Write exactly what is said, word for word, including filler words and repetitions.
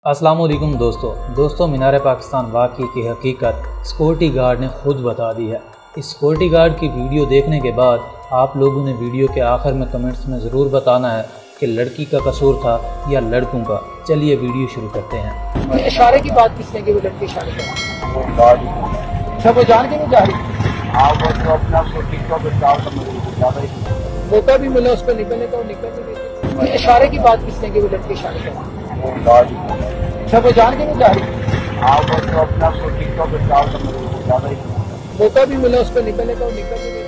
अस्सलाम वालेकुम दोस्तों दोस्तों मीनार पाकिस्तान वाक़ई की हकीकत सिक्योरिटी गार्ड ने खुद बता दी है। इस सिक्योरिटी गार्ड की वीडियो देखने के बाद आप लोगों ने वीडियो के आखिर में कमेंट्स में ज़रूर बताना है कि लड़की का कसूर था या लड़कों का। चलिए वीडियो शुरू करते हैं। इशारे की बात किसने की? वो लड़की इशारे की सब वो जान के नहीं जा रही, मौका भी मिला उसको निकलने का, वो निकल नहीं रही। इशारे की बात किसने की? वो लड़की इशारे की सब वो जान के नहीं जा रही, मौका भी मिला उसको निकलने का, वो निकल नहीं रही।